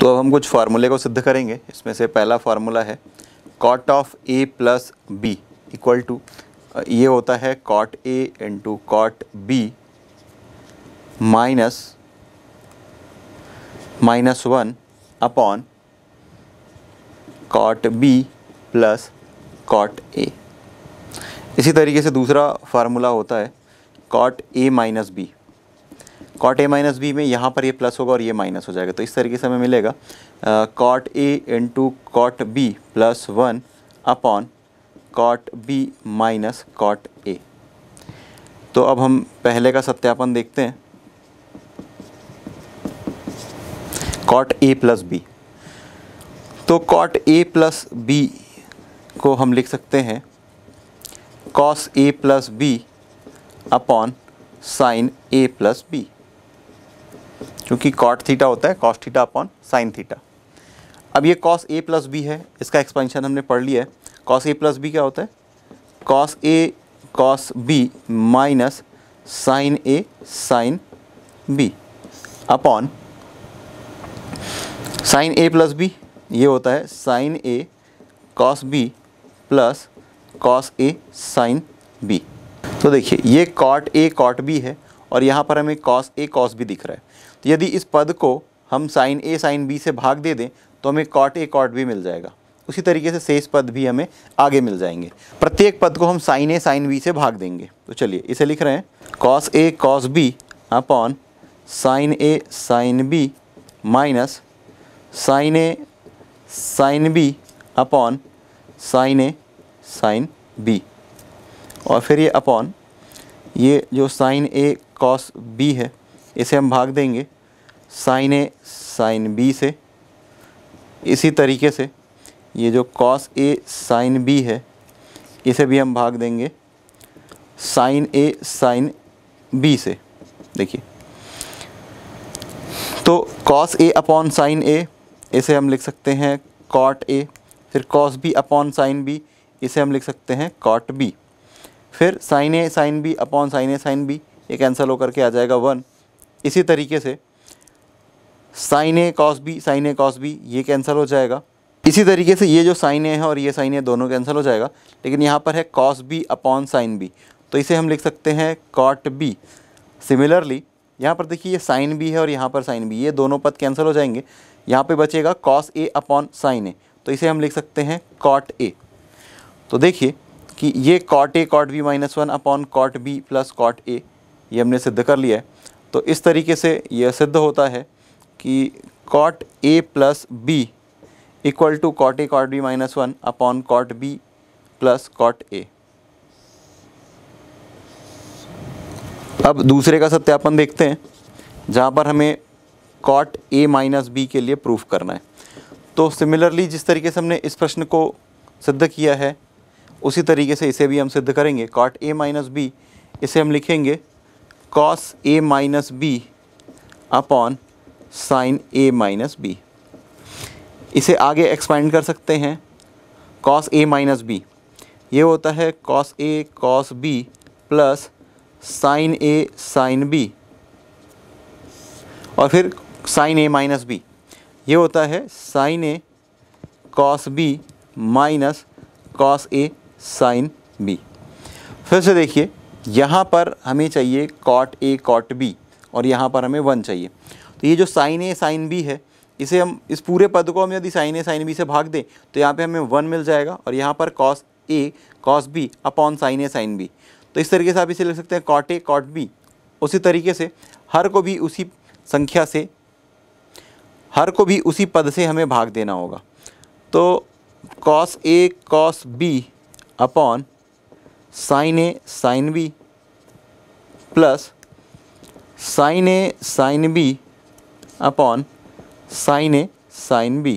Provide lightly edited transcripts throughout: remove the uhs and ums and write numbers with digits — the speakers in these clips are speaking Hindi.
तो अब हम कुछ फार्मूले को सिद्ध करेंगे। इसमें से पहला फार्मूला है cot of A plus B equal to, ये होता है cot A into cot B minus 1 upon cot B plus cot A. इसी तरीके से दूसरा फार्मूला होता है cot A minus B. Cot A minus B में यहाँ पर ये प्लस होगा और ये माइनस हो जाएगा, तो इस तरीके से हमें मिलेगा cot A into cot B plus 1 upon cot B minus cot ए। तो अब हम पहले का सत्यापन देखते हैं, कॉट ए प्लस बी। तो कॉट ए प्लस बी को हम लिख सकते हैं cos A plus B upon sine A plus B, क्योंकि कॉट थीटा होता है cos theta upon sine theta. अब ये कॉस ए प्लस बी है, इसका एक्सपेंशन हमने पढ़ लिया है। कॉस ए प्लस बी क्या होता है? कॉस ए कॉस बी माइनस साइन ए साइन बी अपॉन साइन ए प्लस बी, ये होता है साइन ए कॉस बी प्लस कॉस ए साइन बी। तो देखिए ये कॉट ए कॉट बी है और यहाँ पर हमें कॉस ए कॉस बी दिख रहा है। तो यदि इस पद को हम साइन ए साइन बी से भाग दे दें तो हमें कॉट ए कॉट बी मिल जाएगा। उसी तरीके से शेष पद भी हमें आगे मिल जाएंगे। प्रत्येक पद को हम साइन ए साइन बी से भाग देंगे। तो चलिए इसे लिख रहे हैं कॉस ए कॉस बी अपॉन साइन ए साइन बी माइनस साइन ए साइन बी अपॉन साइन ए साइन बी, और फिर ये अपॉन ये जो साइन ए कॉस बी है इसे हम भाग देंगे साइन ए साइन बी से। इसी तरीके से ये जो कॉस ए साइन बी है इसे भी हम भाग देंगे साइन ए साइन बी से। देखिए तो कॉस ए अपॉन साइन ए इसे हम लिख सकते हैं कॉट ए, फिर cos B upon sine B इसे हम लिख सकते हैं कॉट बी, फिर साइन ए साइन बी अपॉन साइन ए साइन बी, ये कैंसिल होकर के आ जाएगा 1। इसी तरीके से साइन ए कॉस बी ये कैंसिल हो जाएगा। इसी तरीके से ये जो साइन ए है और ये साइन ए दोनों कैंसिल हो जाएगा, लेकिन यहाँ पर है cos B upon sine B, तो इसे हम लिख सकते हैं कॉट बी। सिमिलरली यहाँ पर देखिए ये साइन बी है और यहाँ पर साइन बी, ये दोनों पद कैंसिल हो जाएंगे। यहाँ पे बचेगा cos A upon sine a, तो इसे हम लिख सकते हैं कॉट ए। तो देखिए कि ये cot A cot B minus 1 upon cot B plus cot a, ये हमने सिद्ध कर लिया है। तो इस तरीके से यह सिद्ध होता है कि cot A plus B equal to cot A cot B minus 1 upon cot B plus cot a. अब दूसरे का सत्यापन देखते हैं, जहाँ पर हमें कॉट ए माइनस बी के लिए प्रूफ करना है। तो सिमिलरली जिस तरीके से हमने इस प्रश्न को सिद्ध किया है उसी तरीके से इसे भी हम सिद्ध करेंगे। कॉट ए माइनस बी इसे हम लिखेंगे cos a minus b upon sine a minus b. इसे आगे एक्सपेंड कर सकते हैं, कॉस ए माइनस बी ये होता है कॉस ए कॉस बी प्लस साइन ए साइन बी, और फिर साइन ए माइनस बी ये होता है साइन ए कॉस बी माइनस कॉस ए साइन बी। फिर से देखिए यहाँ पर हमें चाहिए कॉट ए कॉट बी और यहाँ पर हमें 1 चाहिए। तो ये जो साइन ए साइन बी है इसे हम इस पूरे पद को हम यदि साइन ए साइन बी से भाग दें तो यहाँ पे हमें 1 मिल जाएगा, और यहाँ पर कॉस ए कॉस बी अपॉन साइन ए साइन बी। तो इस तरीके से आप इसे लिख सकते हैं कॉट ए कॉट बी। उसी तरीके से हर को भी उसी संख्या से, हर को भी उसी पद से हमें भाग देना होगा। तो कॉस ए कॉस बी अपॉन साइन ए साइन बी प्लस साइन ए साइन बी अपॉन साइन ए साइन बी,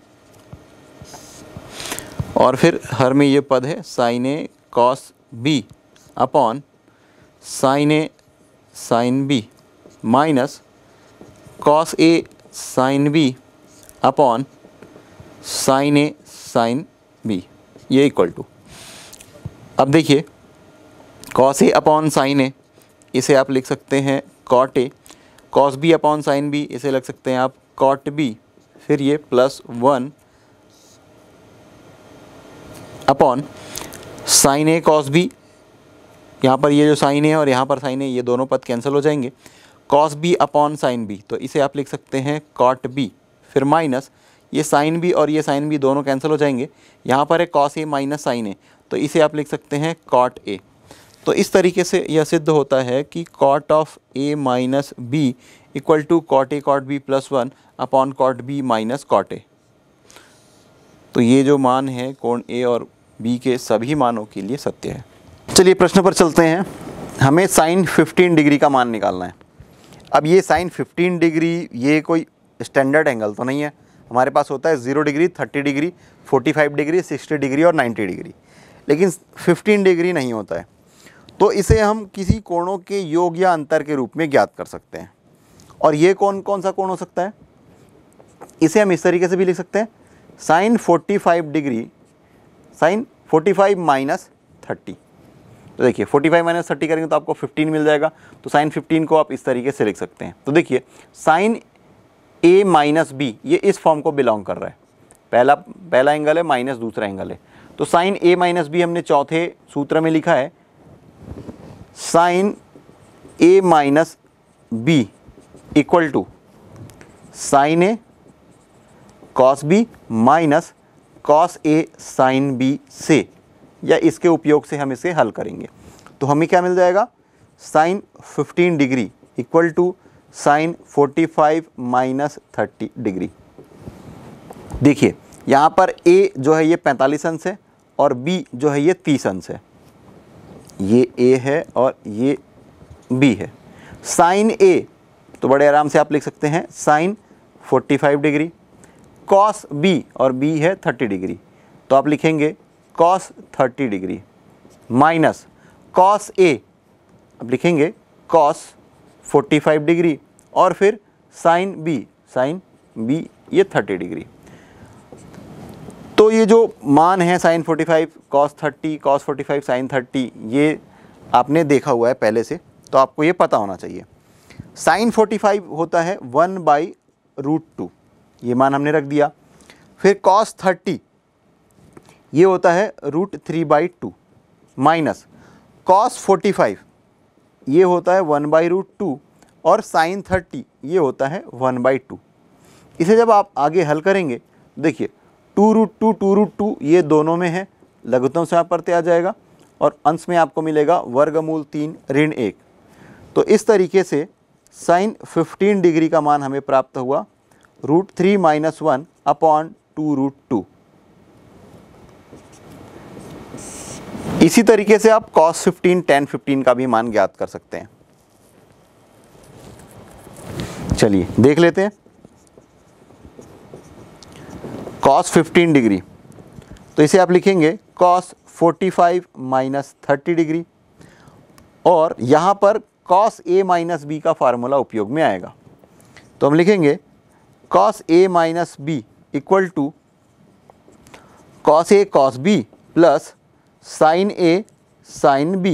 और फिर हर में ये पद है साइन ए कॉस बी अपॉन साइन ए साइन बी माइनस कॉस ए साइन बी अपॉन साइन ए साइन बी, ये इक्वल टू। अब देखिए कॉस ए अपॉन साइन ए इसे आप लिख सकते हैं cot a, cos B upon sine B इसे लिख सकते हैं आप कॉट बी, फिर ये +1 अपॉन साइन ए कॉस बी, यहाँ पर ये जो साइन है और यहाँ पर साइन है, ये दोनों पद कैंसिल हो जाएंगे, cos B upon sine B, तो इसे आप लिख सकते हैं कॉट बी, फिर माइनस ये साइन बी और ये साइन बी दोनों कैंसिल हो जाएंगे, यहाँ पर है cos a minus sine a, तो इसे आप लिख सकते हैं कॉट ए। तो इस तरीके से यह सिद्ध होता है कि cot of a minus b equal to cot A cot b +1 upon cot B minus cot ए। तो ये जो मान है कोण ए और बी के सभी मानों के लिए सत्य है। चलिए प्रश्न पर चलते हैं। हमें साइन 15 डिग्री का मान निकालना है। अब ये साइन 15 डिग्री ये कोई स्टैंडर्ड एंगल तो नहीं है, हमारे पास होता है 0 डिग्री, 30 डिग्री, 45 डिग्री, 60 डिग्री और 90 डिग्री, लेकिन 15 डिग्री नहीं होता है। तो इसे हम किसी कोणों के योग या अंतर के रूप में ज्ञात कर सकते हैं। और ये कौन कौन सा कोण हो सकता है? इसे हम इस तरीके से भी लिख सकते हैं, साइन 45 डिग्री, साइन 45 माइनस 30। तो देखिए 45 माइनस 30 करेंगे तो आपको 15 मिल जाएगा। तो साइन 15 को आप इस तरीके से लिख सकते हैं। तो देखिए साइन ए माइनस बी ये इस फॉर्म को बिलोंग कर रहा है, पहला एंगल है माइनस दूसरा एंगल है। तो साइन ए माइनस बी हमने चौथे सूत्र में लिखा है, sine a minus b equal to sine A cos B minus cos A sine b से, या इसके उपयोग से हम इसे हल करेंगे। तो हमें क्या मिल जाएगा, sine 15 degree equal to sine 45 minus 30 degree. देखिए यहाँ पर ए जो है ये 45 अंश है और बी जो है ये 30 अंश है, ये ए है और ये बी है। साइन ए तो बड़े आराम से आप लिख सकते हैं साइन 45 डिग्री, कॉस बी और बी है 30 डिग्री, तो आप लिखेंगे cos 30 degree minus cos a, अब लिखेंगे कॉस 45 डिग्री और फिर साइन बी ये 30 डिग्री। तो ये जो मान है साइन 45 कॉस 30 कॉस 45 साइन 30 ये आपने देखा हुआ है पहले से, तो आपको ये पता होना चाहिए। साइन 45 होता है 1/√2, ये मान हमने रख दिया। फिर कॉस 30 ये होता है √3/2 माइनस कॉस 45 ये होता है 1/√2 और साइन 30 ये होता है 1/2। इसे जब आप आगे हल करेंगे देखिए 2√2 ये दोनों में है, लघुत्तम से प्रत्यय आ जाएगा और अंश में आपको मिलेगा वर्गमूल 3 ऋण 1। तो इस तरीके से साइन 15 डिग्री का मान हमें प्राप्त हुआ √3 - 1 अपॉन 2√2। इसी तरीके से आप cos 15 tan 15 का भी मान ज्ञात कर सकते हैं। चलिए देख लेते हैं। cos 15 डिग्री, तो इसे आप लिखेंगे cos 45 माइनस 30 डिग्री और यहाँ पर cos a माइनस बी का फार्मूला उपयोग में आएगा। तो हम लिखेंगे cos a minus b equal to cos a cos b plus sine a sine b।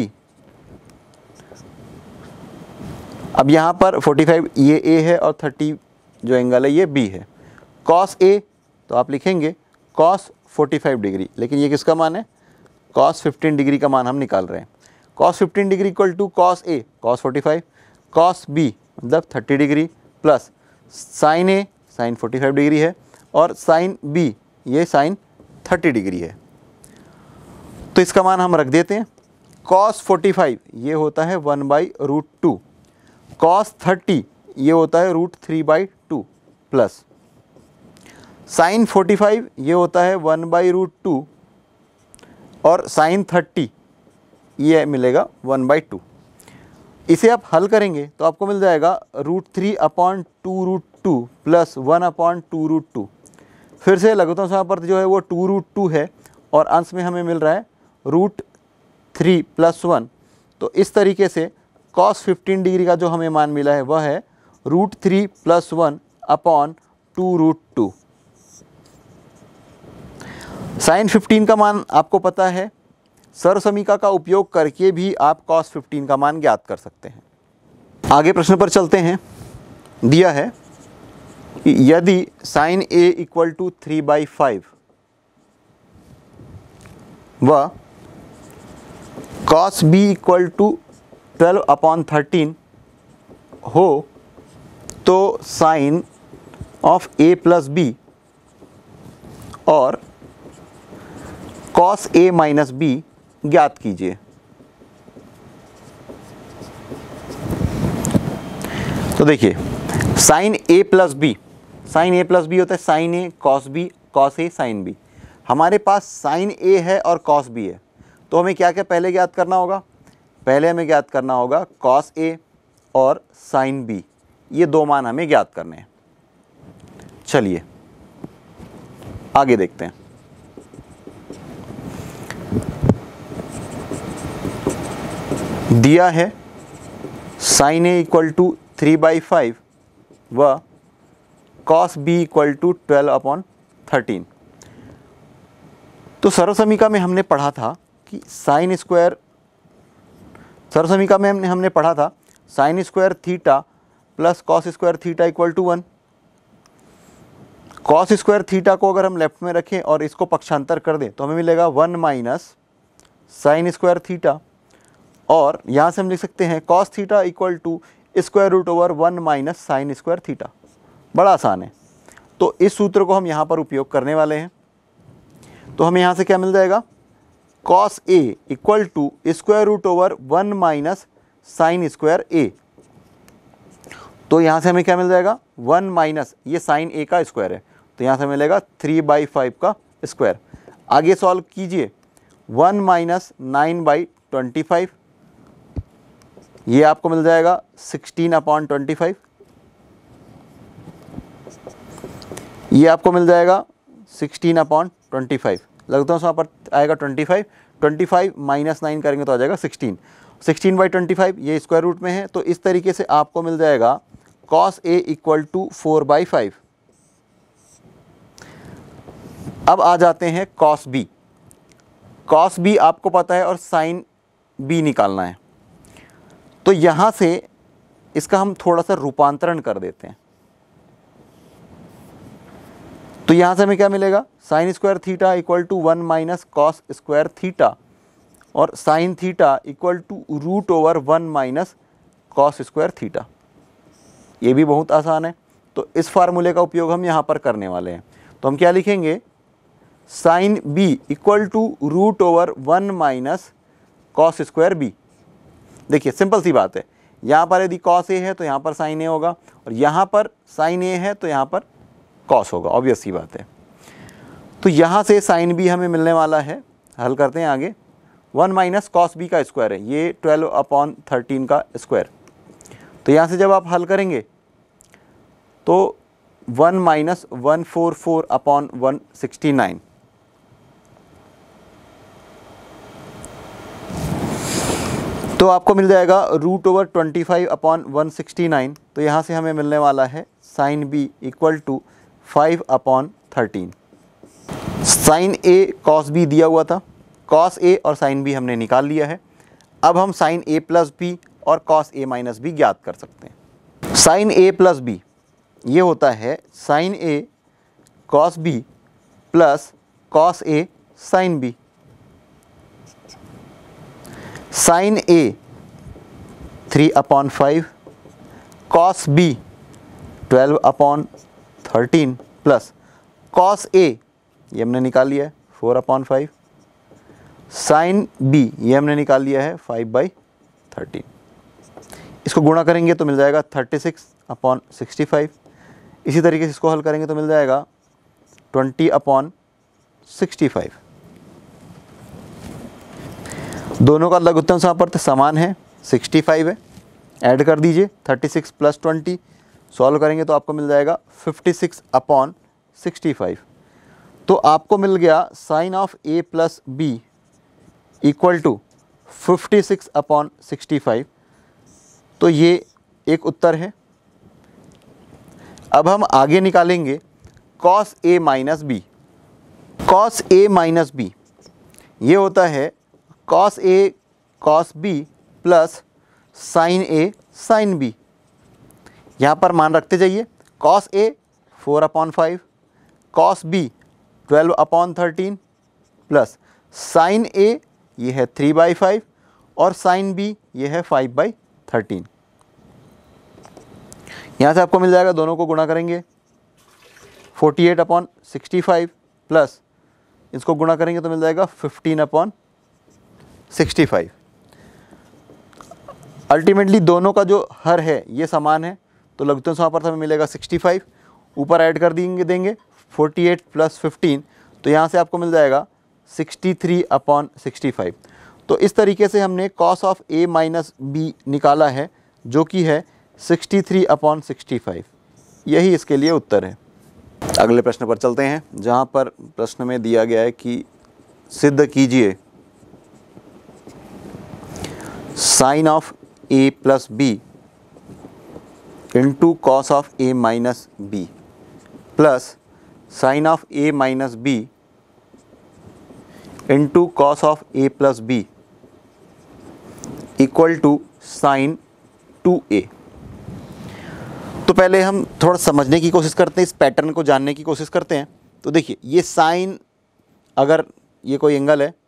अब यहाँ पर 45 ये a है और 30 जो एंगल है ये b है। cos a तो आप लिखेंगे cos 45 डिग्री, लेकिन ये किसका मान है, cos 15 डिग्री का मान हम निकाल रहे हैं। cos 15 degree equal to cos a cos 45 cos b मतलब 30 degree plus sine a sine 45 degree है और साइन b ये साइन 30 डिग्री है। तो इसका मान हम रख देते हैं। cos 45 ये होता है 1/√2, cos 30 ये होता है √3/2 प्लस साइन 45 ये होता है 1/√2 और साइन 30 ये मिलेगा 1/2। इसे आप हल करेंगे तो आपको मिल जाएगा √3/2√2 प्लस 1/2√2। फिर से लघुत्तम समापवर्त जो है वो 2√2 है और अंश में हमें मिल रहा है √3 + 1। तो इस तरीके से cos 15 डिग्री का जो हमें मान मिला है वह है √3 + 1 अपॉन 2√2। साइन 15 का मान आपको पता है, सर्वसमीका का उपयोग करके भी आप cos 15 का मान ज्ञात कर सकते हैं। आगे प्रश्न पर चलते हैं। दिया है यदि साइन ए इक्वल टू 3/5 व कॉस बी इक्वल टू 12/13 हो तो sine of A plus b और कॉस ए माइनस बी ज्ञात कीजिए। तो देखिए साइन ए प्लस बी, साइन ए प्लस बी होता है साइन ए कॉस बी, कॉस ए साइन बी। हमारे पास साइन ए है और कॉस बी है, तो हमें क्या क्या पहले ज्ञात करना होगा? पहले हमें ज्ञात करना होगा कॉस ए और साइन बी, ये दो मान हमें ज्ञात करने हैं। चलिए आगे देखते हैं। दिया है साइन ए इक्वल टू 3/5 व कॉस बी इक्वल टू 12/13। तो सर्वसमीका में हमने पढ़ा था कि साइन स्क्वायर, सर्वसमीका में हमने पढ़ा था sine square theta plus cos square theta equal to 1। Cos square theta को अगर हम लेफ्ट में रखें और इसको पक्षांतर कर दें तो हमें मिलेगा 1 माइनस साइन स्क्वायर थीटा, और यहाँ से हम लिख सकते हैं cos theta equal to square root over 1 minus sine square theta. बड़ा आसान है, तो इस सूत्र को हम यहाँ पर उपयोग करने वाले हैं। तो हमें यहाँ से क्या मिल जाएगा? Cos a equal to square root over 1 minus sine square a. तो यहाँ से हमें क्या मिल जाएगा? 1 माइनस ये साइन ए का स्क्वायर है, तो यहाँ से मिलेगा 3/5 का स्क्वायर। आगे सॉल्व कीजिए, 1 माइनस 9/25, ये आपको मिल जाएगा 16/25। ये आपको मिल जाएगा 16/25, लगता है वहाँ पर आएगा 25 माइनस 9 करेंगे तो आ जाएगा 16/25, ये स्क्वायर रूट में है। तो इस तरीके से आपको मिल जाएगा कॉस ए इक्वल टू 4/5। अब आ जाते हैं कॉस बी। कॉस बी आपको पता है और साइन बी निकालना है, तो यहाँ से इसका हम थोड़ा सा रूपांतरण कर देते हैं। तो यहाँ से हमें क्या मिलेगा? Sine square theta equal to 1 minus cos square theta और sine theta equal to root over 1 minus cos square theta. ये भी बहुत आसान है, तो इस फार्मूले का उपयोग हम यहाँ पर करने वाले हैं। तो हम क्या लिखेंगे? Sine b equal to root over 1 minus cos square b. देखिए सिंपल सी बात है, यहाँ पर यदि कॉस ए है तो यहाँ पर साइन ए होगा, और यहाँ पर साइन ए है तो यहाँ पर कॉस होगा, ऑब्वियस सी बात है। तो यहाँ से साइन बी हमें मिलने वाला है, हल करते हैं आगे। 1 माइनस कॉस बी का स्क्वायर है, ये 12/13 का स्क्वायर। तो यहाँ से जब आप हल करेंगे तो 1 माइनस 144/169, तो आपको मिल जाएगा रूट ओवर 25/169। तो यहाँ से हमें मिलने वाला है sine b equal to 5/13। Sine A cos b दिया हुआ था, कॉस ए और साइन बी हमने निकाल लिया है। अब हम साइन ए प्लस बी और कॉस ए माइनस बी ज्ञात कर सकते हैं। साइन ए प्लस बी ये होता है sine A cos B plus cos A sine b. Sine a 3/5 cos b 12/13 plus cos a ये हमने निकाल लिया है 4/5, साइन बी ये हमने निकाल लिया है 5/13। इसको गुणा करेंगे तो मिल जाएगा 36/65। इसी तरीके से इसको हल करेंगे तो मिल जाएगा 20/65। दोनों का लघुत्तम समापवर्त समान है, 65 है। ऐड कर दीजिए 36 + 20, सॉल्व करेंगे तो आपको मिल जाएगा 56/65। तो आपको मिल गया sine of A plus B equal to 56/65। तो ये एक उत्तर है। अब हम आगे निकालेंगे cos a minus b. Cos a minus b ये होता है कॉस ए कॉस बी प्लस साइन ए साइन बी। यहाँ पर मान रखते जाइए, cos a 4/5, cos b 12/13 plus sine a ये है 3/5 और साइन बी ये है 5/13। यहाँ से आपको मिल जाएगा, दोनों को गुणा करेंगे 48/65 प्लस इसको गुणा करेंगे तो मिल जाएगा 15/65। अल्टीमेटली दोनों का जो हर है ये समान है, तो लघुत्तम समापवर्त हमें मिलेगा 65, ऊपर ऐड कर देंगे 48 प्लस 15, तो यहाँ से आपको मिल जाएगा 63/65। तो इस तरीके से हमने cos of a minus b निकाला है, जो कि है 63/65। यही इसके लिए उत्तर है। अगले प्रश्न पर चलते हैं, जहाँ पर प्रश्न में दिया गया है कि सिद्ध कीजिए sine of A plus b into cos of a minus b plus sine of a minus b into cos of A plus B equal to sine 2a। तो पहले हम थोड़ा समझने की कोशिश करते हैं, इस पैटर्न को जानने की कोशिश करते हैं। तो देखिए, ये साइन, अगर ये कोई एंगल है,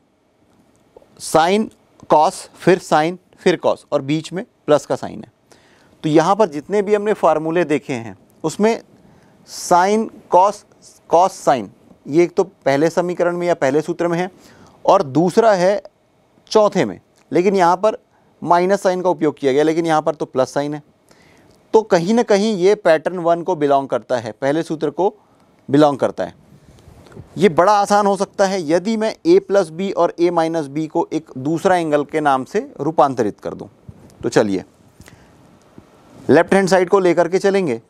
साइन कॉस फिर साइन फिर कॉस और बीच में प्लस का साइन है, तो यहाँ पर जितने भी हमने फार्मूले देखे हैं उसमें साइन कॉस कॉस साइन, ये एक तो पहले समीकरण में या पहले सूत्र में है और दूसरा है चौथे में, लेकिन यहाँ पर माइनस साइन का उपयोग किया गया, लेकिन यहाँ पर तो प्लस साइन है। तो कहीं ना कहीं ये पैटर्न 1 को बिलोंग करता है, पहले सूत्र को बिलोंग करता है। ये बड़ा आसान हो सकता है यदि मैं a प्लस बी और a माइनस बी को एक दूसरा एंगल के नाम से रूपांतरित कर दूं। तो चलिए लेफ्ट हैंड साइड को लेकर के चलेंगे।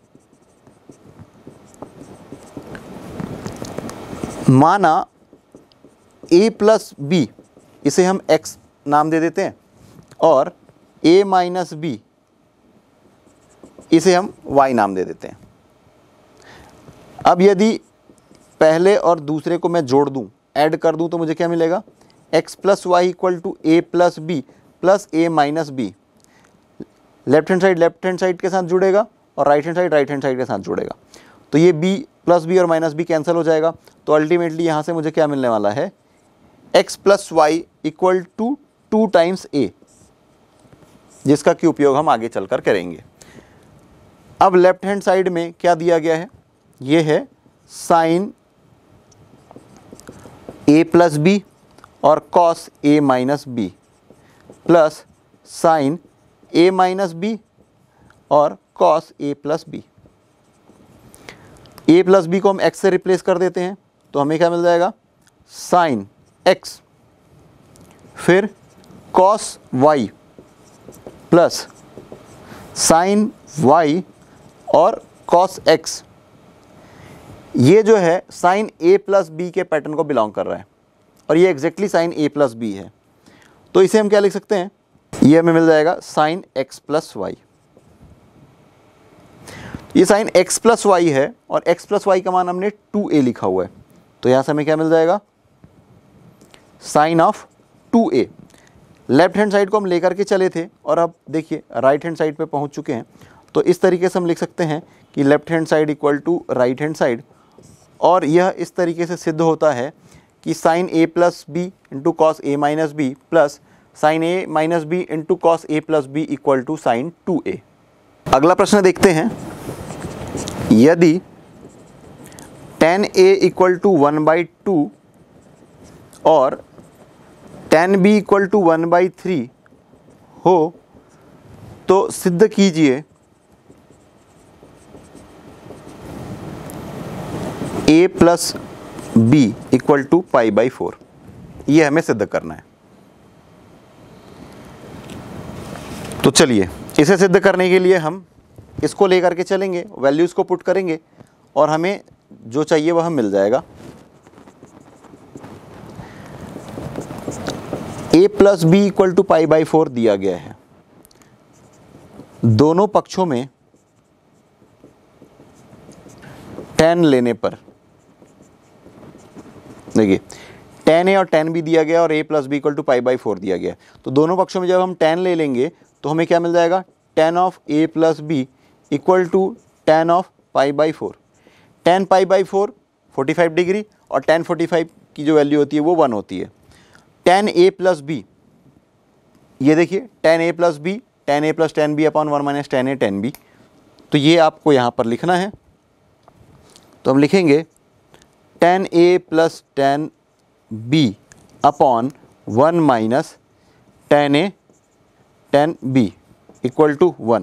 माना a प्लस बी, इसे हम x नाम दे देते हैं, और a माइनस बी इसे हम y नाम दे देते हैं। अब यदि पहले और दूसरे को मैं जोड़ दूं, ऐड कर दूं, तो मुझे क्या मिलेगा, x plus y equal to a plus b plus a minus b. Left hand side के साथ जुड़ेगा और राइट हैंड साइड के साथ जुड़ेगा, तो ये b प्लस बी और माइनस बी कैंसिल हो जाएगा। तो अल्टीमेटली यहाँ से मुझे क्या मिलने वाला है, x plus y equal to 2 times a, जिसका कि उपयोग हम आगे चलकर करेंगे। अब लेफ्ट हैंड साइड में क्या दिया गया है, ये है साइन a प्लस बी और cos a minus b plus sine a minus b और cos a plus b. a plus B को हम x से रिप्लेस कर देते हैं, तो हमें क्या मिल जाएगा, साइन x फिर cos y plus sine y और कॉस x। ये जो है साइन a प्लस बी के पैटर्न को बिलोंग कर रहा है और ये exactly sine a plus b है। तो इसे हम क्या लिख सकते हैं, ये हमें मिल जाएगा साइन x प्लस वाई। ये साइन x प्लस वाई है और x प्लस वाई का मान हमने 2a लिखा हुआ है, तो यहाँ से हमें क्या मिल जाएगा, sine of 2a। Left hand side को हम लेकर के चले थे और अब देखिए राइट हैंड साइड पे पहुँच चुके हैं, तो इस तरीके से हम लिख सकते हैं कि left hand side equal to right hand side, और यह इस तरीके से सिद्ध होता है कि sine a plus b into cos a minus b plus sine a minus b into cos a plus B equal to sine 2a। अगला प्रश्न देखते हैं, यदि tan a इक्वल टू 1/2 और tan b इक्वल टू 1/3 हो तो सिद्ध कीजिए a plus B equal to π/4। ये हमें सिद्ध करना है। तो चलिए इसे सिद्ध करने के लिए हम इसको लेकर के चलेंगे, वैल्यूज़ को पुट करेंगे और हमें जो चाहिए वह मिल जाएगा। a plus B equal to π/4 दिया गया है। दोनों पक्षों में tan लेने पर, देखिए tan a और tan b दिया गया और a plus B equal to π/4 दिया गया। तो दोनों पक्षों में जब हम tan ले लेंगे तो हमें क्या मिल जाएगा, tan of a plus B equal to tan of π/4। tan pi by 4 45 degree और tan 45 की जो वैल्यू होती है वो 1 होती है। tan a प्लस बी, ये देखिए tan a plus b, tan a plus tan b upon 1 minus tan a tan b, तो ये आपको यहाँ पर लिखना है। तो हम लिखेंगे tan a plus tan b upon 1 minus tan a tan b equal to 1।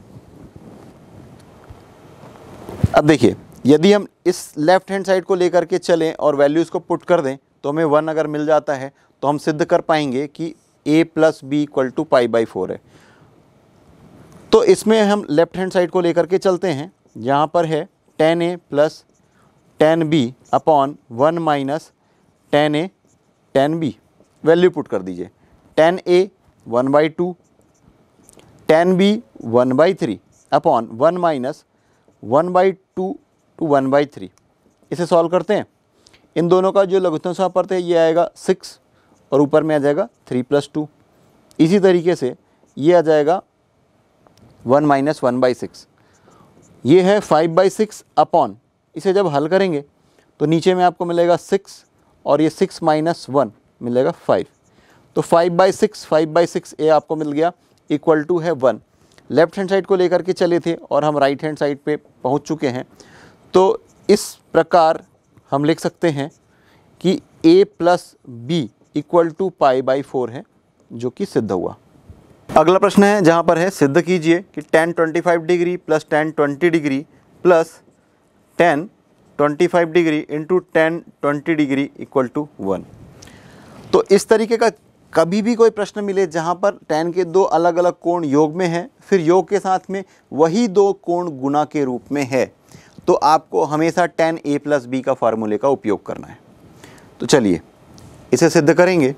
अब देखिए यदि हम इस लेफ्ट हैंड साइड को लेकर के चलें और वैल्यूज़ को पुट कर दें तो हमें 1 अगर मिल जाता है तो हम सिद्ध कर पाएंगे कि a plus B equal to pi by 4 है। तो इसमें हम लेफ्ट हैंड साइड को लेकर के चलते हैं, यहाँ पर है tan a plus tan b upon 1 minus tan a tan b, value put कर दीजिए। tan a 1/2, tan b 1/3 upon 1 minus 1/2 to 1/3। इसे सॉल्व करते हैं, इन दोनों का जो लघुत्तम समापवर्त है ये आएगा 6 और ऊपर में आ जाएगा 3 + 2। इसी तरीके से ये आ जाएगा 1 माइनस 1/6, ये है 5/6 अपॉन, इसे जब हल करेंगे तो नीचे में आपको मिलेगा 6 और ये 6 माइनस 1 मिलेगा 5, तो 5/6 ये आपको मिल गया इक्वल टू है 1। लेफ्ट हैंड साइड को लेकर के चले थे और हम राइट हैंड साइड पे पहुंच चुके हैं, तो इस प्रकार हम लिख सकते हैं कि a plus B equal to pi by 4 है, जो कि सिद्ध हुआ। अगला प्रश्न है जहाँ पर है सिद्ध कीजिए कि tan 25 degree plus tan 20 degree plus tan 25 degree into tan 20 degree equal to 1। तो इस तरीके का कभी भी कोई प्रश्न मिले जहाँ पर tan के दो अलग अलग कोण योग में हैं, फिर योग के साथ में वही दो कोण गुणा के रूप में है, तो आपको हमेशा tan a प्लस बी का फार्मूले का उपयोग करना है। तो चलिए इसे सिद्ध करेंगे।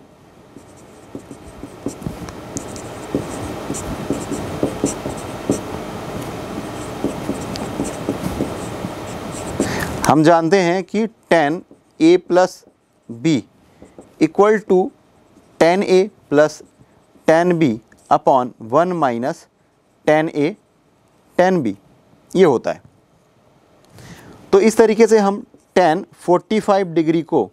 हम जानते हैं कि tan a plus B equal to tan a plus tan b upon 1 minus tan a tan b, ये होता है। तो इस तरीके से हम tan 45 डिग्री को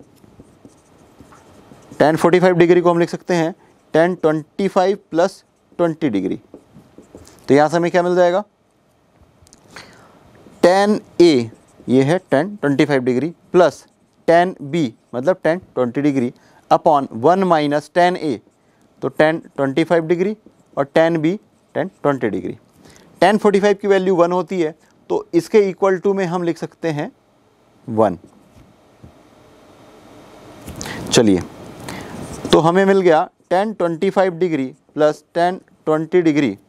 हम लिख सकते हैं tan 25 प्लस 20 डिग्री। तो यहाँ से हमें क्या मिल जाएगा, tan a ये है tan 25 degree plus tan b मतलब tan 20 degree upon 1 minus tan a, तो tan 25 डिग्री और tan b tan 20 degree. tan 45 की वैल्यू 1 होती है, तो इसके इक्वल टू में हम लिख सकते हैं 1। चलिए तो हमें मिल गया tan 25 degree plus tan 20 degree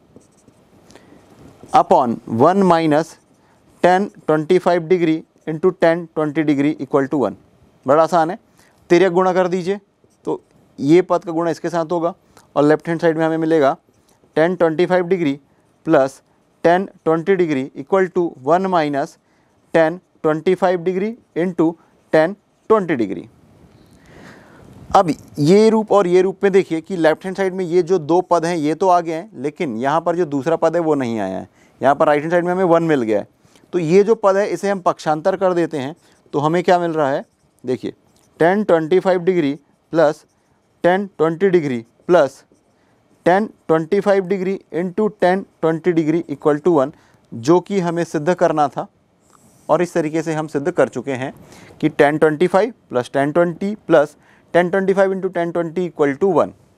upon 1 minus tan 25 degree into tan 20 degree equal to 1। बड़ा आसान है, तिर्यक गुणा कर दीजिए तो ये पद का गुणा इसके साथ होगा और लेफ्ट हैंड साइड में हमें मिलेगा tan 25 degree plus tan 20 degree equal to 1 minus tan 25 degree into tan 20 degree. अब ये रूप और ये रूप में देखिए कि लेफ्ट हैंड साइड में ये जो दो पद हैं ये तो आ गए हैं, लेकिन यहाँ पर जो दूसरा पद है वो नहीं आया है। यहाँ पर राइट हैंड साइड में हमें 1 मिल गया है, तो ये जो पद है इसे हम पक्षांतर कर देते हैं तो हमें क्या मिल रहा है, देखिए tan 25 degree plus tan 20 degree plus tan 25 degree into tan 20 degree equal to 1, जो कि हमें सिद्ध करना था। और इस तरीके से हम सिद्ध कर चुके हैं कि tan 25 plus tan 20 plus tan 25 into tan 20 equal to 1।